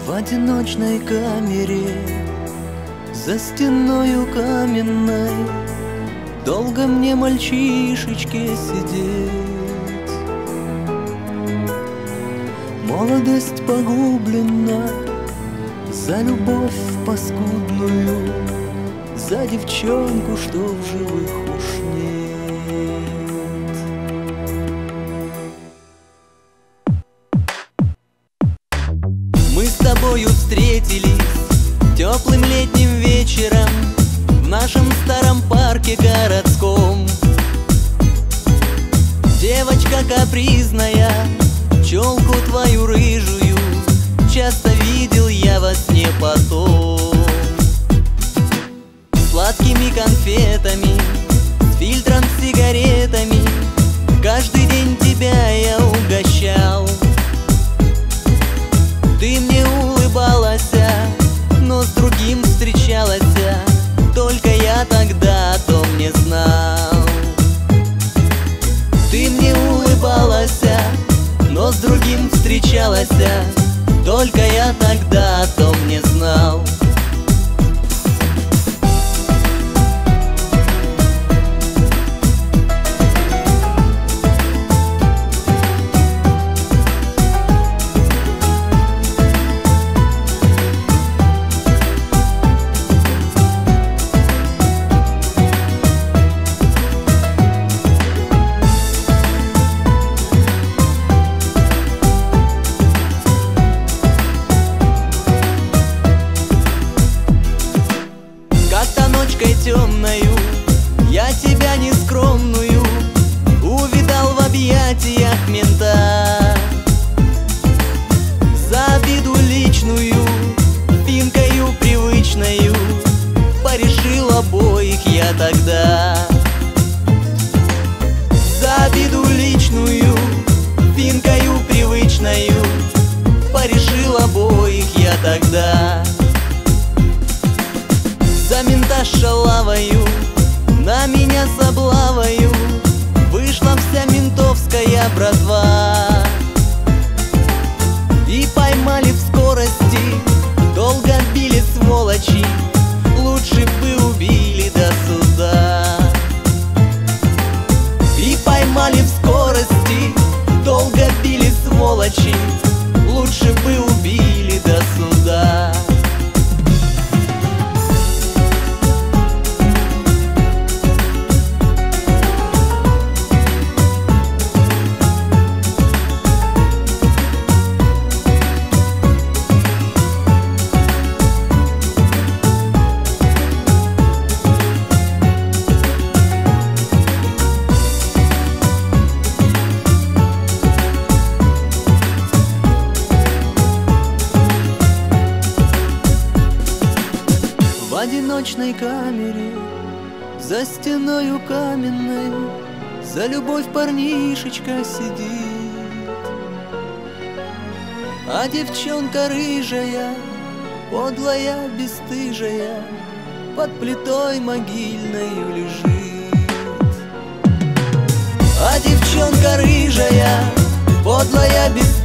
В одиночной камере, за стеною каменной, долго мне, мальчишечке, сидеть. Молодость погублена за любовь паскудную, за девчонку, что в живых уж нет. Мы с тобою встретились теплым летним вечером в нашем старом парке городском. Девочка капризная, челку твою рыжую часто видел я во сне потом. Сладкими конфетами, с фильтром, с сигаретами каждый день тебя я угощал. Ты мне улыбалась, но с другим встречалась, только я тогда о том не знал. Ты мне улыбалась, но с другим встречалась, только я тогда о том не знал. Ночкой темною я тебя нескромную увидал в объятиях мента. За обиду личную, финкою привычною порешил обоих я тогда. За обиду личную, финкою привычною порешил обоих я тогда. За мента шалавою, на меня с облавою вышла вся ментовская братва. И поймали в скорости, долго били сволочи, лучше бы убили до суда. И поймали в скорости, долго били сволочи, лучше бы убили до суда. В одиночной камере, за стеною каменной, за любовь парнишечка сидит. А девчонка рыжая, подлая, бесстыжая, под плитой могильною лежит. А девчонка рыжая, подлая, бесстыжая,